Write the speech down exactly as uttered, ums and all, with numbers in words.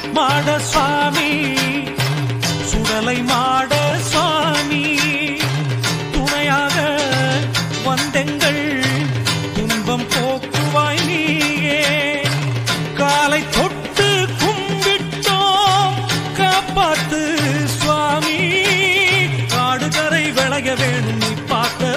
மாட சுவாமி சுடலை மாட சுவாமி துணையாக வந்தெங்கள் துன்பம் போக்குவாய் நீயே காலை தொட்டு கும்பிட்டோம் காப்பாத்து சுவாமி காடுகரை விளைய வேணும் நீ பார்க்க